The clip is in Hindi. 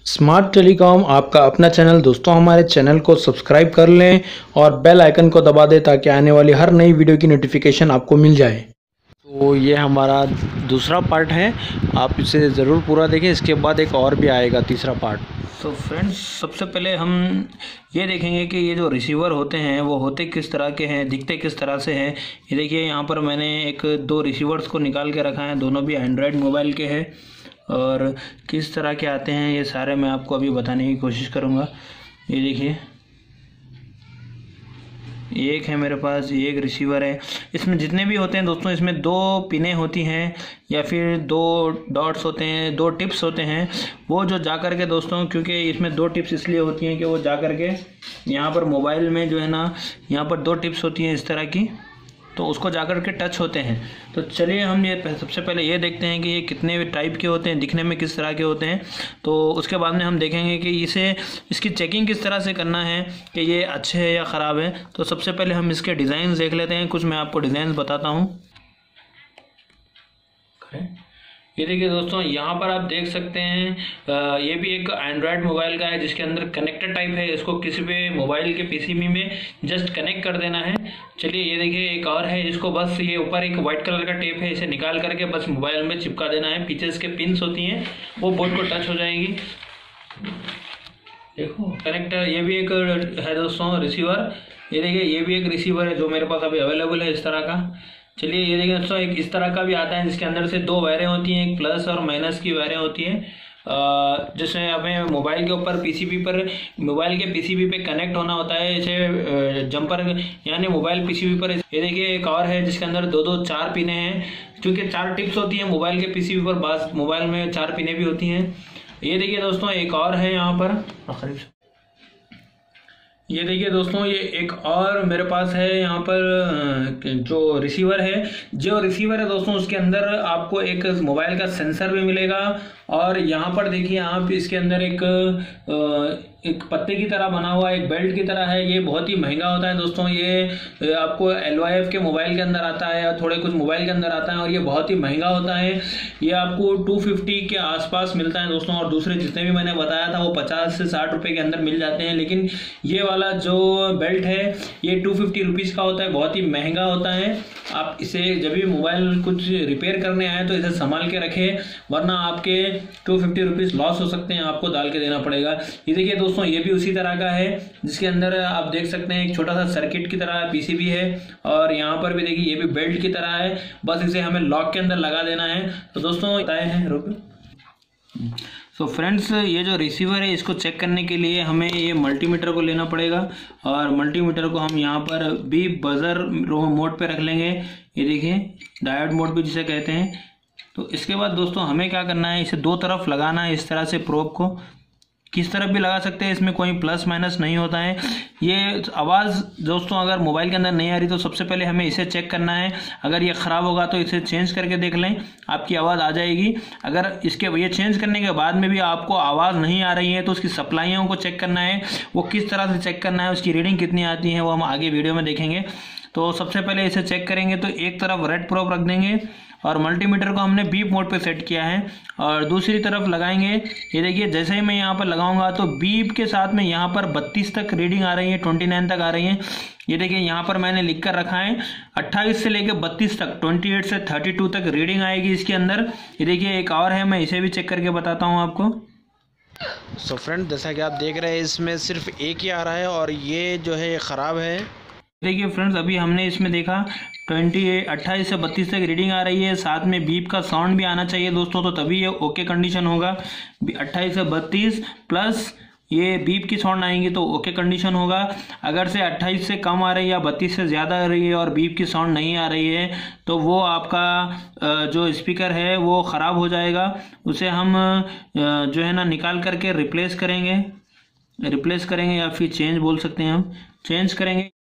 स्मार्ट टेलीकॉम आपका अपना चैनल। दोस्तों हमारे चैनल को सब्सक्राइब कर लें और बेल आइकन को दबा दें ताकि आने वाली हर नई वीडियो की नोटिफिकेशन आपको मिल जाए। तो ये हमारा दूसरा पार्ट है, आप इसे ज़रूर पूरा देखें। इसके बाद एक और भी आएगा तीसरा पार्ट। तो फ्रेंड्स, सबसे पहले हम ये देखेंगे कि ये जो रिसीवर होते हैं वो होते किस तरह के हैं, दिखते किस तरह से हैं। ये देखिए, यहाँ पर मैंने दो रिसीवर्स को निकाल के रखा है, दोनों भी एंड्रॉयड मोबाइल के हैं और किस तरह के आते हैं ये सारे मैं आपको अभी बताने की कोशिश करूँगा। ये देखिए, एक है मेरे पास, ये एक रिसीवर है। इसमें जितने भी होते हैं दोस्तों, इसमें दो पिनें होती हैं या फिर दो डॉट्स होते हैं, दो टिप्स होते हैं। वो जो जा कर के दोस्तों, क्योंकि इसमें दो टिप्स इसलिए होती हैं कि वो जा कर के यहाँ पर मोबाइल में जो है ना, यहाँ पर दो टिप्स होती हैं इस तरह की, तो उसको जाकर के टच होते हैं। तो चलिए हम ये सबसे पहले ये देखते हैं कि ये कितने टाइप के होते हैं, दिखने में किस तरह के होते हैं। तो उसके बाद में हम देखेंगे कि इसकी चेकिंग किस तरह से करना है कि ये अच्छे है या ख़राब है। तो सबसे पहले हम इसके डिज़ाइन देख लेते हैं। कुछ मैं आपको डिज़ाइन बताता हूँ। ये देखिए दोस्तों, यहाँ पर आप देख सकते हैं ये भी एक एंड्रॉयड मोबाइल का है जिसके अंदर कनेक्टर टाइप है। इसको किसी भी मोबाइल के पीसीबी में जस्ट कनेक्ट कर देना है। चलिए, ये देखिए एक और है, इसको बस ये ऊपर एक वाइट कलर का टेप है, इसे निकाल करके बस मोबाइल में चिपका देना है। पीछे इसके पिन्स होती हैं, वो बोर्ड को टच हो जाएगी। देखो कनेक्टर, ये भी एक है दोस्तों रिसीवर। ये देखिए, ये भी एक रिसीवर है जो मेरे पास अभी अवेलेबल है इस तरह का। चलिए, ये देखिए दोस्तों, एक इस तरह का भी आता है जिसके अंदर से दो वायरें होती हैं, एक प्लस और माइनस की वायरें होती हैं। जिसमें हमें मोबाइल के ऊपर मोबाइल के पीसीबी पे कनेक्ट होना होता है। इसे जंपर यानी मोबाइल पीसीबी पर। ये देखिए एक और है जिसके अंदर दो चार पिने हैं, क्योंकि चार टिप्स होती हैं मोबाइल के पीसीबी पर, बस मोबाइल में चार पिने भी होती हैं। ये देखिए दोस्तों, एक और है यहाँ पर। ये देखिए दोस्तों, ये एक और मेरे पास है यहाँ पर जो रिसीवर है। जो रिसीवर है दोस्तों, उसके अंदर आपको एक मोबाइल का सेंसर भी मिलेगा। और यहाँ पर देखिए आप, इसके अंदर एक पत्ते की तरह बना हुआ एक बेल्ट की तरह है। ये बहुत ही महंगा होता है दोस्तों। ये आपको LYF के मोबाइल के अंदर आता है या थोड़े कुछ मोबाइल के अंदर आता है, और ये बहुत ही महंगा होता है। ये आपको 250 के आसपास मिलता है दोस्तों, और दूसरे जितने भी मैंने बताया था वो 50 से 60 रुपए के अंदर मिल जाते हैं। लेकिन ये वाला जो बेल्ट है ये 250 रुपीज़ का होता है, बहुत ही महंगा होता है। आप इसे जब भी मोबाइल कुछ रिपेयर करने आए तो इसे संभाल के रखें, वरना आपके 250 रुपीज़ लॉस हो सकते हैं, आपको डाल के देना पड़ेगा। ये देखिए दोस्तों, ये भी उसी तरह का है जिसके अंदर आप देख सकते हैं एक छोटा सा सर्किट की तरह पीसीबी है, और यहाँ पर भी देखिए ये भी बेल्ट की तरह है। बस इसे हमें लॉक के अंदर लगा देना है। तो दोस्तों बताए हैं, रुक। तो फ्रेंड्स, ये जो रिसीवर है इसको चेक करने के लिए हमें ये मल्टीमीटर को लेना पड़ेगा, और मल्टीमीटर को हम यहाँ पर बीप बजर मोड पे रख लेंगे। ये देखिए, डायोड मोड भी जिसे कहते हैं। तो इसके बाद दोस्तों हमें क्या करना है, इसे दो तरफ लगाना है इस तरह से। प्रोब को किस तरफ भी लगा सकते हैं, इसमें कोई प्लस माइनस नहीं होता है। ये आवाज़ दोस्तों अगर मोबाइल के अंदर नहीं आ रही तो सबसे पहले हमें इसे चेक करना है। अगर ये ख़राब होगा तो इसे चेंज करके देख लें, आपकी आवाज़ आ जाएगी। अगर ये चेंज करने के बाद में भी आपको आवाज़ नहीं आ रही है तो उसकी सप्लाइयों को चेक करना है। वो किस तरह से चेक करना है, उसकी रीडिंग कितनी आती है, वो हम आगे वीडियो में देखेंगे। तो सबसे पहले इसे चेक करेंगे तो एक तरफ रेड प्रोब रख देंगे, और मल्टीमीटर को हमने बीप मोड पे सेट किया है, और दूसरी तरफ लगाएंगे। ये देखिए, जैसे ही मैं यहाँ पर लगाऊंगा तो बीप के साथ में यहाँ पर 32 तक रीडिंग आ रही है, 29 तक आ रही है। ये देखिए, यहाँ पर मैंने लिख कर रखा है 28 से लेकर 32 तक, 28 से 32 तक रीडिंग आएगी इसके अंदर। ये देखिए एक और है, मैं इसे भी चेक करके बताता हूँ आपको। सो फ्रेंड, जैसा कि आप देख रहे हैं इसमें सिर्फ एक ही आ रहा है, और ये जो है ख़राब है। देखिए फ्रेंड्स, अभी हमने इसमें देखा 28 से 32 तक रीडिंग आ रही है, साथ में बीप का साउंड भी आना चाहिए दोस्तों, तो तभी ये ओके कंडीशन होगा। 28 से 32 प्लस ये बीप की साउंड आएंगी तो ओके कंडीशन होगा। अगर से 28 से कम आ रही है या 32 से ज़्यादा आ रही है और बीप की साउंड नहीं आ रही है तो वो आपका जो स्पीकर है वो ख़राब हो जाएगा। उसे हम जो है ना निकाल करके रिप्लेस करेंगे या फिर चेंज बोल सकते हैं, हम चेंज करेंगे।